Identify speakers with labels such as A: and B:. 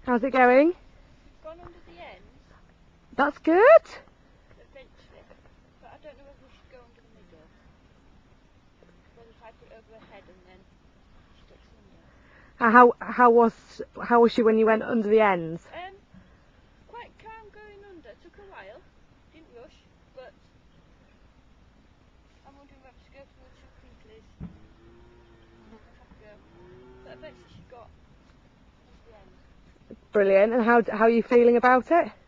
A: How's it going?
B: We've gone under the ends,
A: That's good.
B: eventually, but I don't know whether we should go under the middle. Whether if I put it over her head and then she ducks under.
A: How was she when you went under the ends?
B: Quite calm going under. It took a while, didn't rush, but I'm wondering whether to go through the two crinklies. I'd have to go. But eventually she got under the end.
A: Brilliant. And how are you feeling about it?